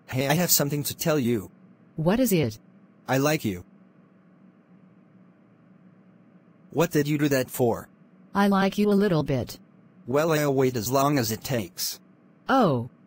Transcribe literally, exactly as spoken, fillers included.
Hey, I have something to tell you. What is it? I like you. What did you do that for? I like you a little bit. Well, I'll wait as long as it takes. Oh.